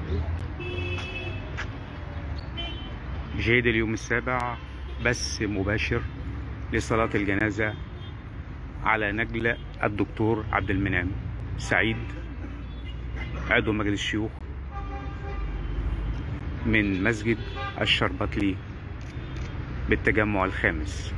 جهد اليوم السابع بث مباشر لصلاة الجنازة على نجل الدكتور عبد المنعم سعيد عضو مجلس الشيوخ من مسجد الشربتلي بالتجمع الخامس.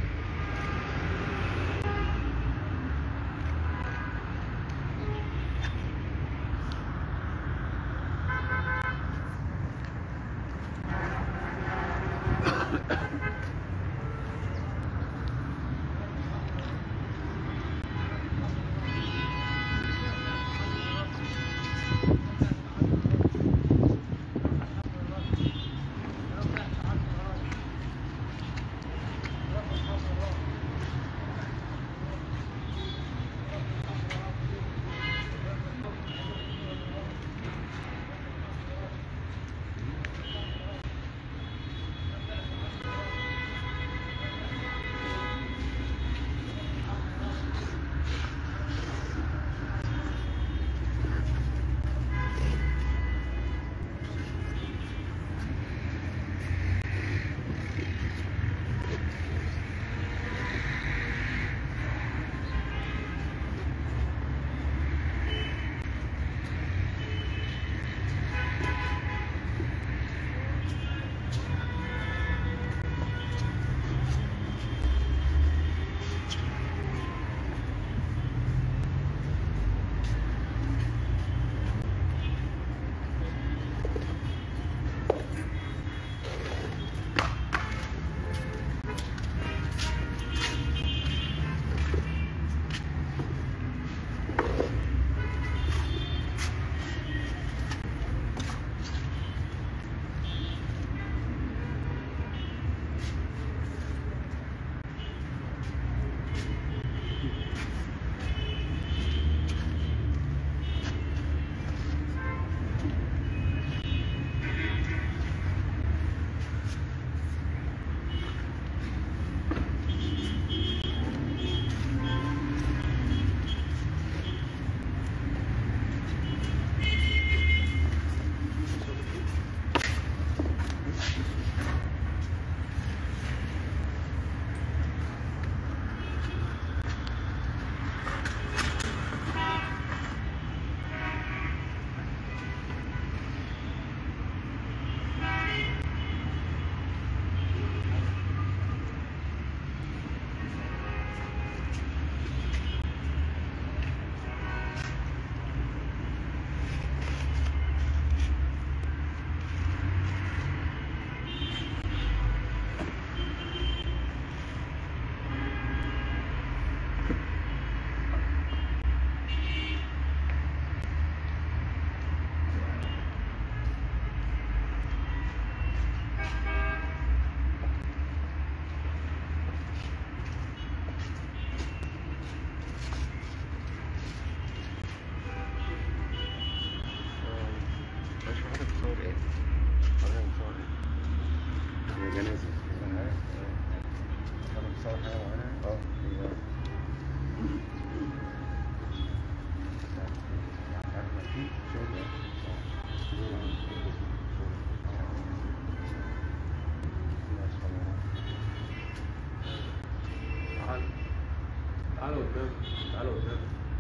تعالوا قدام، تعالوا قدام،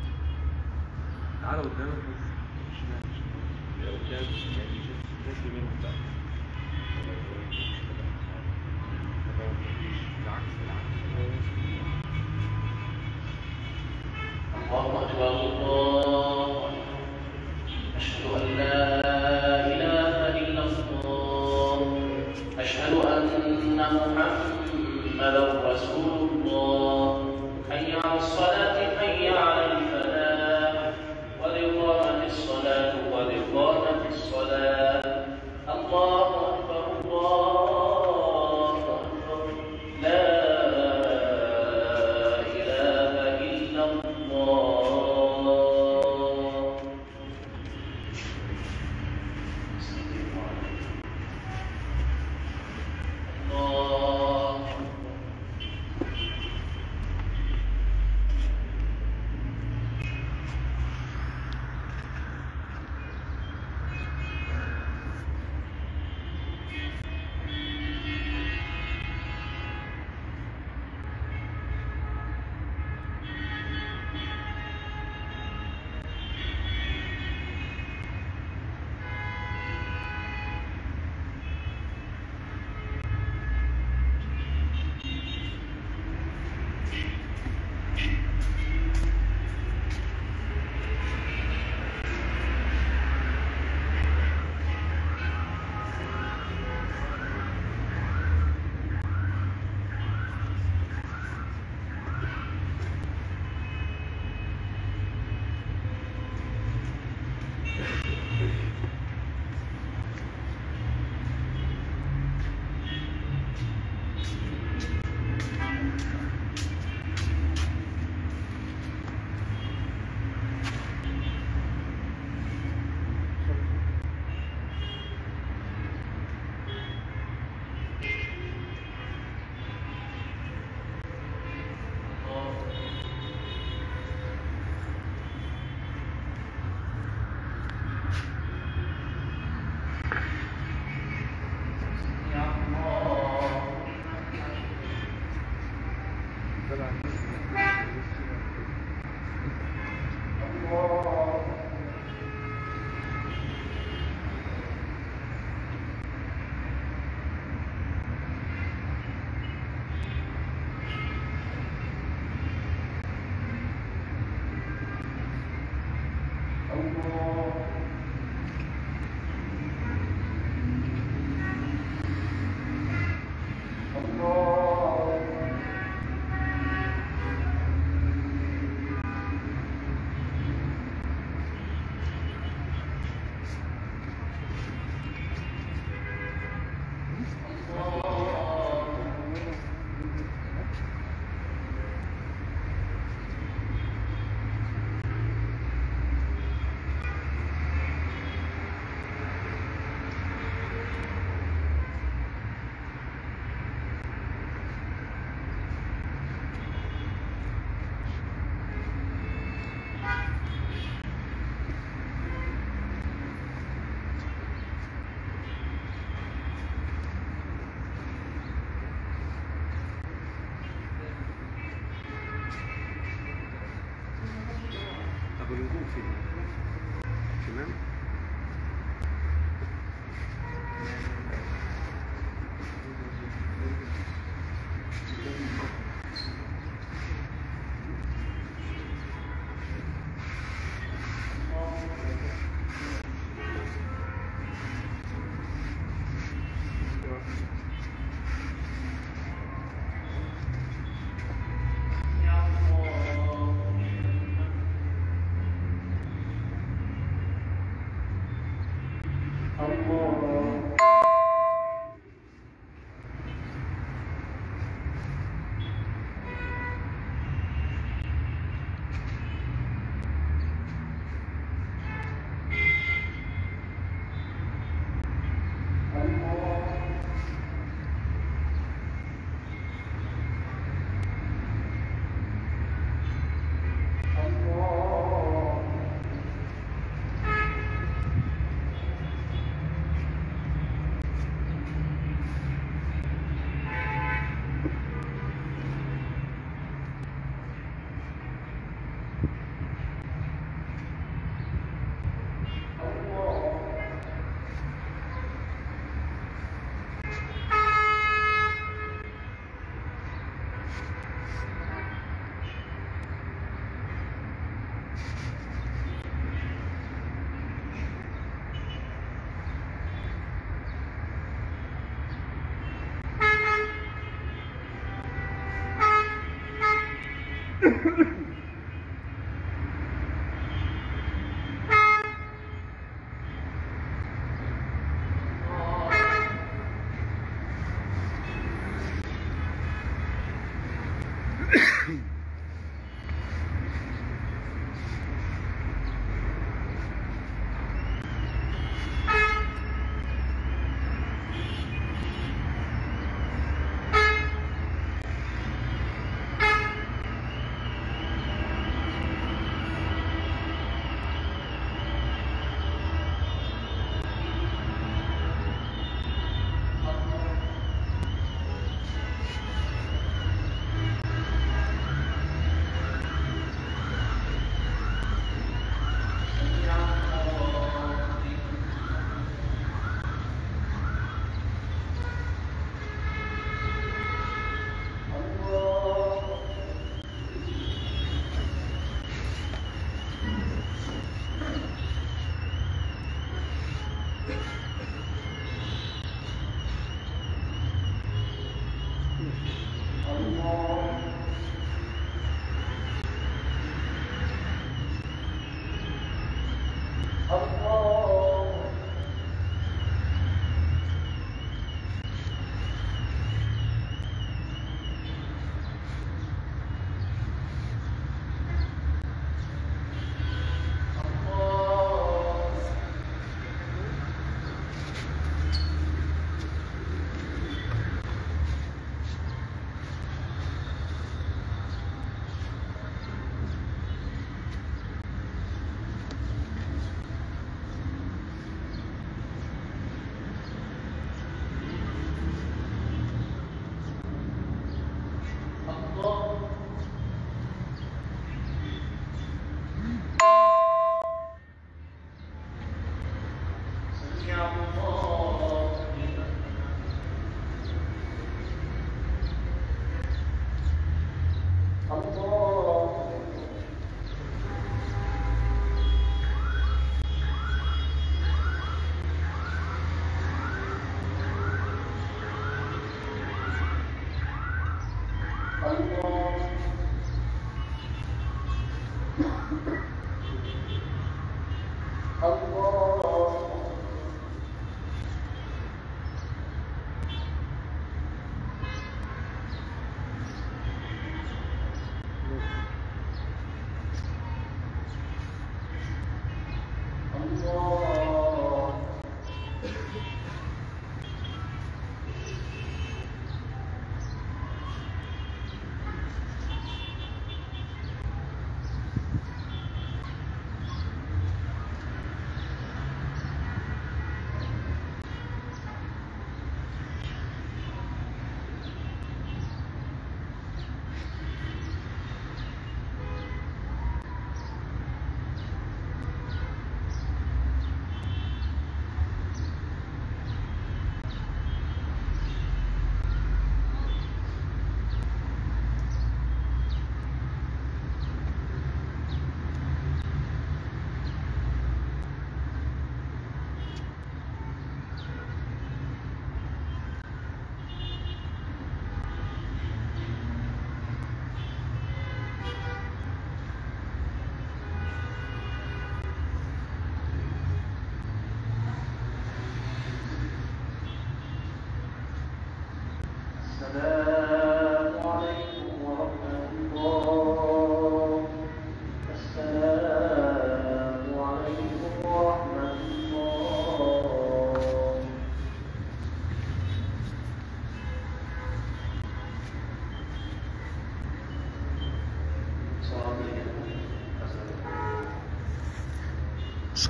تعالوا قدام بس. لو قدام يعني الناس يمين وبتاع. العكس الله أكبر الله أكبر. أشهد أن لا إله إلا الله. أشهد أن محمدا رسول الله. حي على الصلاة حي على الفلاح. قد قامت الصلاة قد قامت الصلاة. الله أكبر الله أكبر. لا إله إلا الله. تمام.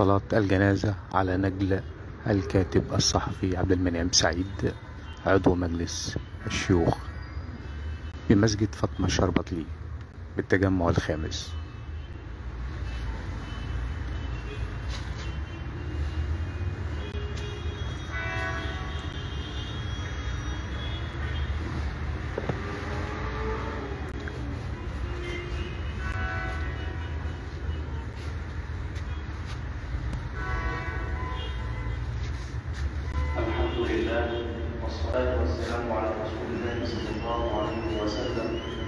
لصلاة الجنازة على نجل الكاتب الصحفي عبد المنعم سعيد عضو مجلس الشيوخ بمسجد فاطمة الشربطلي بالتجمع الخامس. الحمد لله والصلاة والسلام على رسول الله صلى الله عليه وسلم.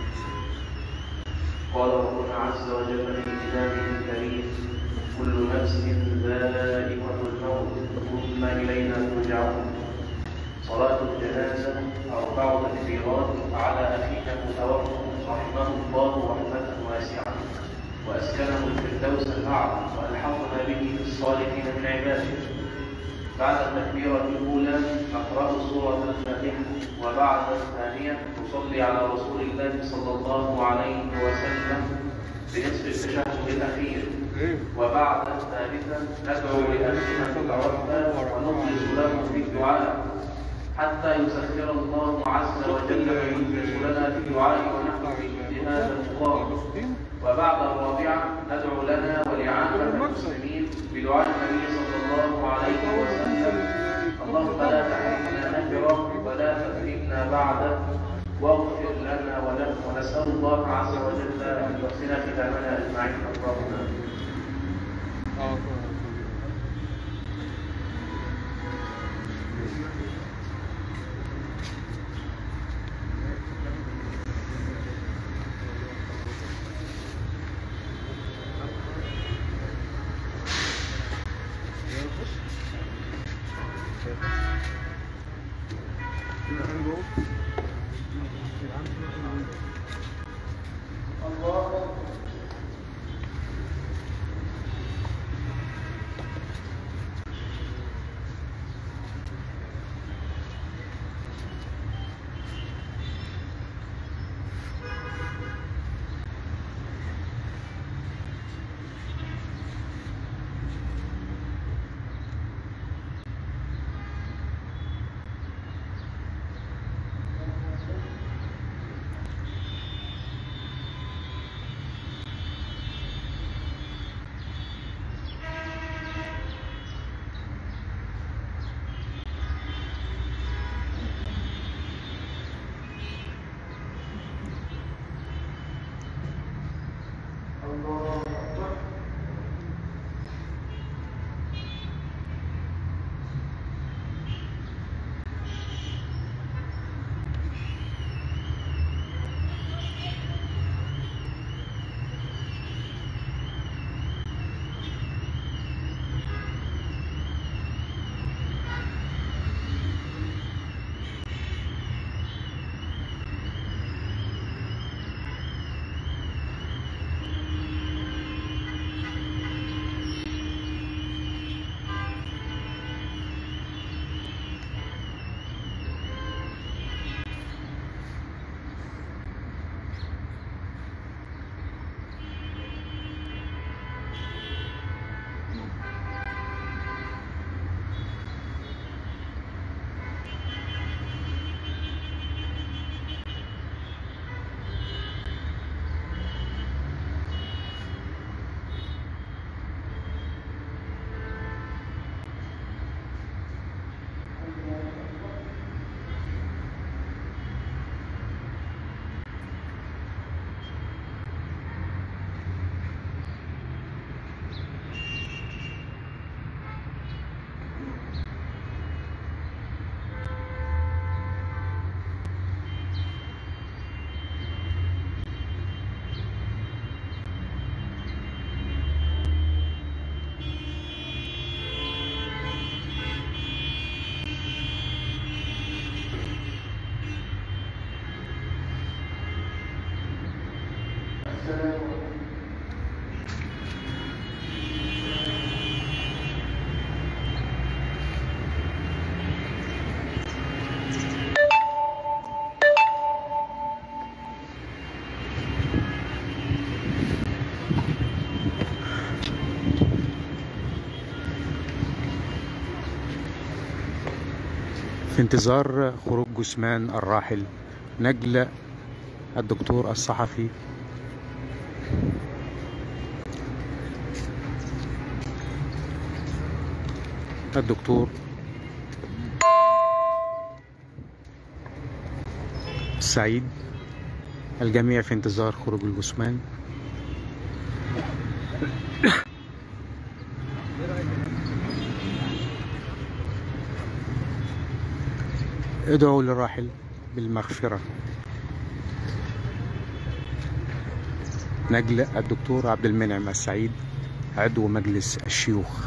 قال ربنا عز وجل في كتابه الكريم: كل نفس ذائقة الموت ثم إلينا ترجعون. صلاة الجنازة 4 تكبيرات على أخينا المتوفى رحمه الله رحمة واسعة وأسكنه الفردوس الأعلى وألحقنا به في الصالحين من عباده. بعد التكبيرة الأولى نقرأ سورة الفاتحة، وبعد الثانية نصلي على رسول الله صلى الله عليه وسلم بنصف التشهد الأخير، وبعد الثالثة ندعو لأخينا المتوفى ونخلص له في الدعاء حتى يسخر الله عز وجل ويخلص لنا في الدعاء ونحن في مثل هذا المقام. وبعد الرابعة ندعو لنا ولعامة المسلمين بدعاء النبي صلى الله عليه وسلم: اللهم لا تحرمنا أجره ولا تفتنا بعده واغفر لنا وله. ونسأل الله عز وجل أن يحسن ختامنا أجمعين. اللهم الله في انتظار خروج جثمان الراحل نجل الدكتور الصحفي الدكتور سعيد. الجميع في انتظار خروج الجثمان. ادعوا للراحل بالمغفرة. نجل الدكتور عبد المنعم السعيد عضو مجلس الشيوخ.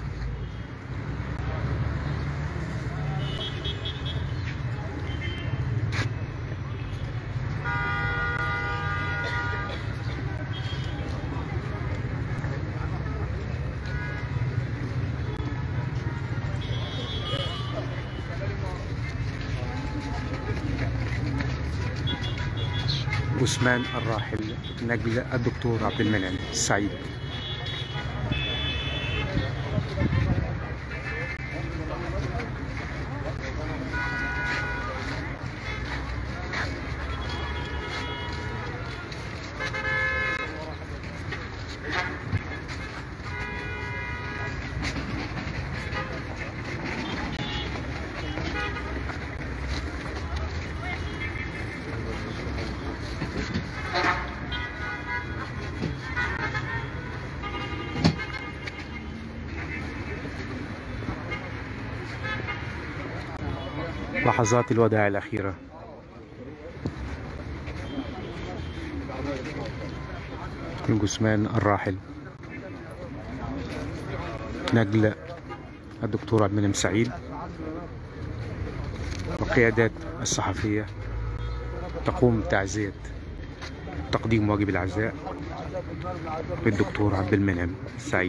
جثمان الراحل نجل الدكتور عبد المنعم السعيد. لحظات الوداع الأخيرة. الجثمان الراحل نجل الدكتور عبد المنعم سعيد والقيادات الصحفية تقوم بتعزية تقديم واجب العزاء للدكتور عبد المنعم سعيد.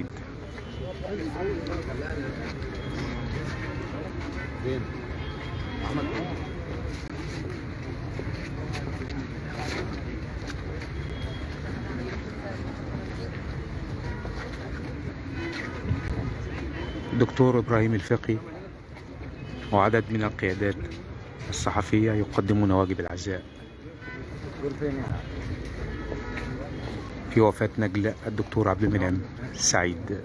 الدكتور إبراهيم الفقي وعدد من القيادات الصحفية يقدمون واجب العزاء في وفاة نجل الدكتور عبد المنعم سعيد.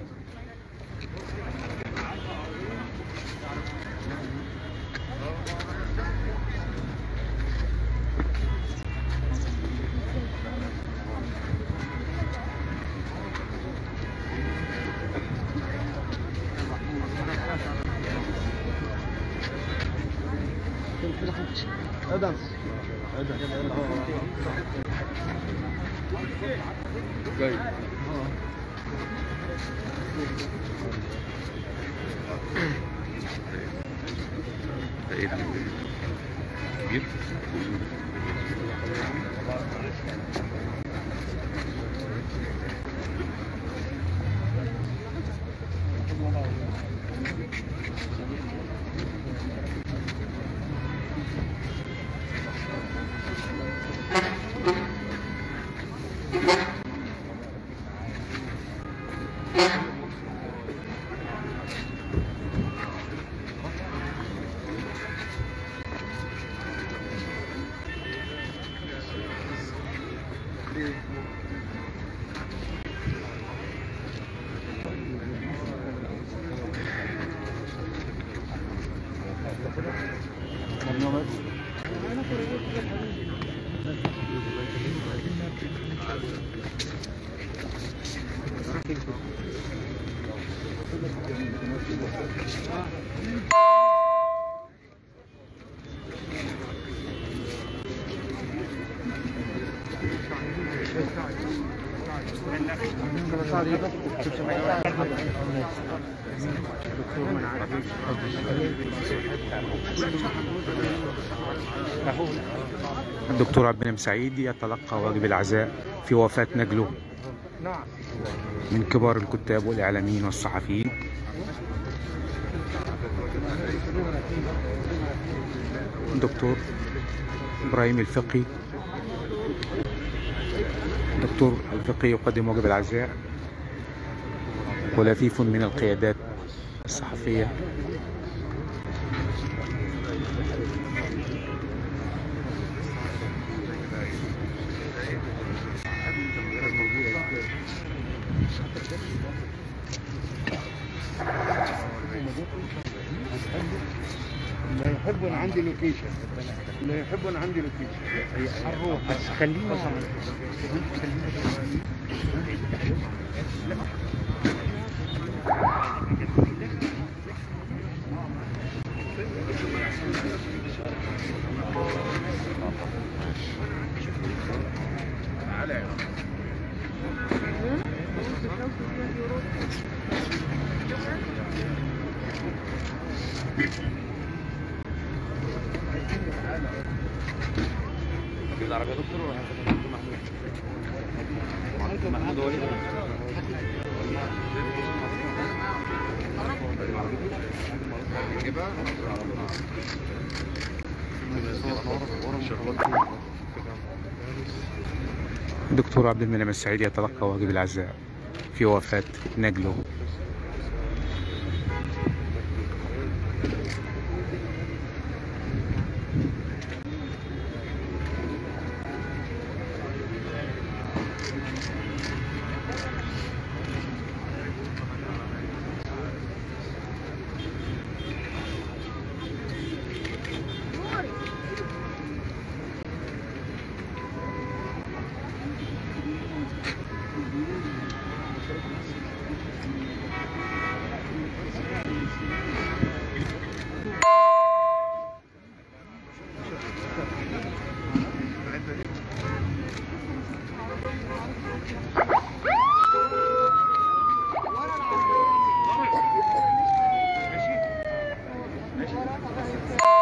الدكتور عبد المنعم سعيد يتلقى واجب العزاء في وفاة نجله من كبار الكتاب والإعلاميين والصحفيين. الدكتور إبراهيم الفقي. الدكتور الفقي يقدم واجب العزاء ولفيف من القيادات الصحفية اللي يحب انا عندي لوكيشن، اللي يحب انا عندي لوكيشن. هنروح بس خلينا العربية دكتور ولا محمود وليد؟ الدكتور عبد المنعم السعيدي يتلقى واجب العزاء في وفاة نجله. ماشي.